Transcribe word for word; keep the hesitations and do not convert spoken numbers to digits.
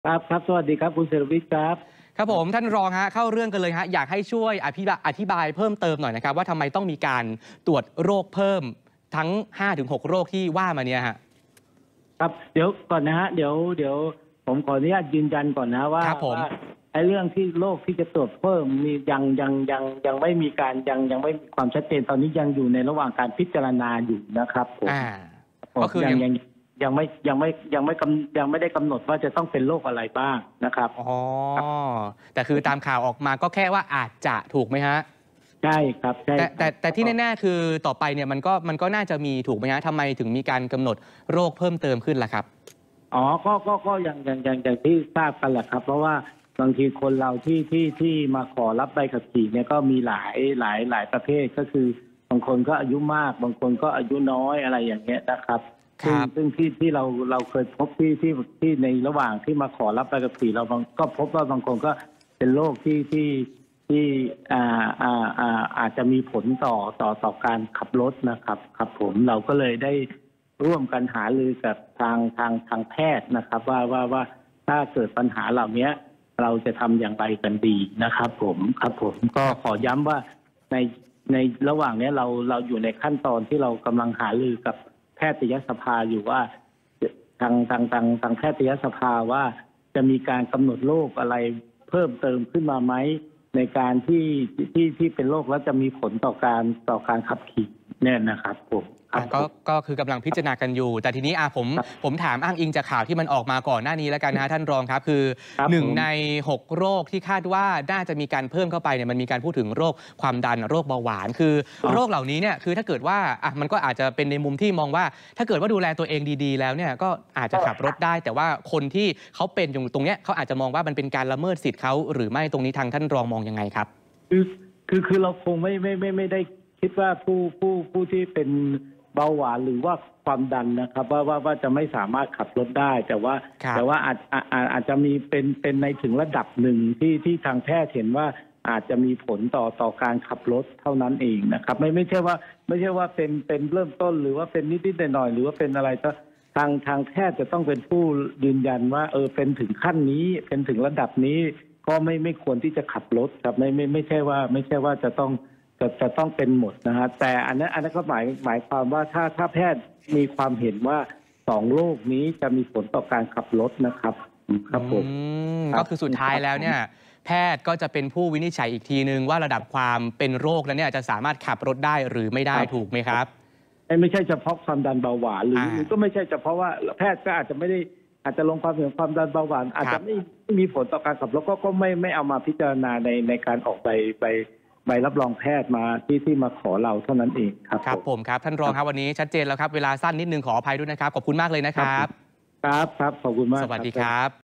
ครับครับสวัสดีครับคุณเสรวิทย์ครับครับผมท่านรองฮะเข้าเรื่องกันเลยฮะอยากให้ช่วยอธิบายอธิบายเพิ่มเติมหน่อยนะครับว่าทำไมต้องมีการตรวจโรคเพิ่มทั้ง ห้าถึงหก โรคที่ว่ามาเนี่ยฮะครับเดี๋ยวก่อนนะฮะเดี๋ยวเดี๋ยวผมขออนุญาตยืนยันก่อนนะว่าครับผมว่าไอ้เรื่องที่โรคที่จะตรวจเพิ่มมียังยังยังยังไม่มีการยังยังไม่มีความชัดเจนตอนนี้ยังอยู่ในระหว่างการพิจารณาอยู่นะครับผมอ่าผมก็คือยังยังยังยังไม่ยังไม่ยังไม่กำยังไม่ได้กำหนดว่าจะต้องเป็นโรคอะไรบ้างนะครับอ๋อแต่คือตามข่าวออกมาก็แค่ว่าอาจจะถูกไหมฮะใช่ครับใช่แต่ครับแต่แต่ที่แน่ๆคือต่อไปเนี่ยมันก็มันก็น่าจะมีถูกไหมฮะทำไมถึงมีการกำหนดโรคเพิ่มเติมขึ้นล่ะครับอ๋อก็ก็ก็อย่างอย่างอย่างอย่างที่ทราบกันแหละครับเพราะว่าบางทีคนเราที่ที่ที่มาขอรับใบขับขี่เนี่ยก็มีหลายหลายหลายประเภทก็คือบางคนก็อายุมากบางคนก็อายุน้อยอะไรอย่างเงี้ยนะครับซึ่งซึ่งที่ที่เราเราเคยพบที่ที่ที่ในระหว่างที่มาขอรับใบขับขี่เราบางก็พบว่าบางคนก็เป็นโรคที่ที่ที่อ่าอ่าอ่าอาจจะมีผลต่อต่อต่อการขับรถนะครับครับผมเราก็เลยได้ร่วมกันหารือกับทางทางทางแพทย์นะครับว่าว่าว่าถ้าเกิดปัญหาเหล่านี้เราจะทำอย่างไรกันดีนะครับผมครับผมก็ขอย้ำว่าในในระหว่างนี้เราเราอยู่ในขั้นตอนที่เรากำลังหารือกับแพทยสภาอยู่ว่าทางทางทางทางแพทยสภาว่าจะมีการกำหนดโรคอะไรเพิ่มเติมขึ้นมาไหมในการที่ที่ที่เป็นโรคแล้วจะมีผลต่อการต่อการขับขี่เนี่ยนะครับผมก็ก็คือกำลังพิจารณากันอยู่แต่ทีนี้อ่ะผมผมถามอ้างอิงจากข่าวที่มันออกมาก่อนหน้านี้แล้วกันนะท่านรองครับคือหนึ่งในหกโรคที่คาดว่าน่าจะมีการเพิ่มเข้าไปเนี่ยมันมีการพูดถึงโรคความดันโรคเบาหวานคือโรคเหล่านี้เนี่ยคือถ้าเกิดว่าอ่ะมันก็อาจจะเป็นในมุมที่มองว่าถ้าเกิดว่าดูแลตัวเองดีๆแล้วเนี่ยก็อาจจะขับรถได้แต่ว่าคนที่เขาเป็นอยู่ตรงเนี้ยเขาอาจจะมองว่ามันเป็นการละเมิดสิทธิ์เขาหรือไม่ตรงนี้ทางท่านรองมองยังไงครับคือคือคือเราคงไม่ไม่ไม่ไม่ได้คิดว่าผู้ผู้ผู้ที่เป็นเบาหวานหรือว่าความดันนะครับว่าว่าว่าจะไม่สามารถขับรถได้แต่ว่าแต่ว่าอาจอาจอาจจะมีเป็นเป็นในถึงระดับหนึ่งที่ที่ทางแพทย์เห็นว่าอาจจะมีผลต่อต่อการขับรถเท่านั้นเองนะครับไม่ไม่ใช่ว่าไม่ใช่ว่าเป็นเป็นเริ่มต้นหรือว่าเป็นนิดนิดหน่อยหรือว่าเป็นอะไรก็ทางทางแพทย์จะต้องเป็นผู้ยืนยันว่าเออเป็นถึงขั้นนี้เป็นถึงระดับนี้ก็ไม่ไม่ควรที่จะขับรถครับไม่ไม่ไม่ใช่ว่าไม่ใช่ว่าจะต้องจะจะต้องเป็นหมดนะฮะแต่อันนั้นอันนั้นก็หมายหมายความว่าถ้าถ้าแพทย์มีความเห็นว่าสองโรคนี้จะมีผลต่อการขับรถนะครับครับผมก็คือสุดท้ายแล้วเนี่ยแพทย์ก็จะเป็นผู้วินิจฉัยอีกทีนึงว่าระดับความเป็นโรคแล้วเนี่ยจะสามารถขับรถได้หรือไม่ได้ถูกไหมครับไม่ใช่เฉพาะความดันเบาหวานหรือหรือก็ไม่ใช่เฉพาะว่าแพทย์ก็อาจจะไม่ได้อาจจะลงความเห็นความดันเบาหวานอาจจะไม่ไม่มีผลต่อการขับรถก็ก็ไม่ไม่เอามาพิจารณาในในการออกใบใบใบรับรองแพทย์มาที่ที่มาขอเราเท่านั้นเองครับครับผมครับท่านรองครับวันนี้ชัดเจนแล้วครับเวลาสั้นนิดนึงขออภัยด้วยนะครับขอบคุณมากเลยนะครับครับครับขอบคุณมากสวัสดีครับ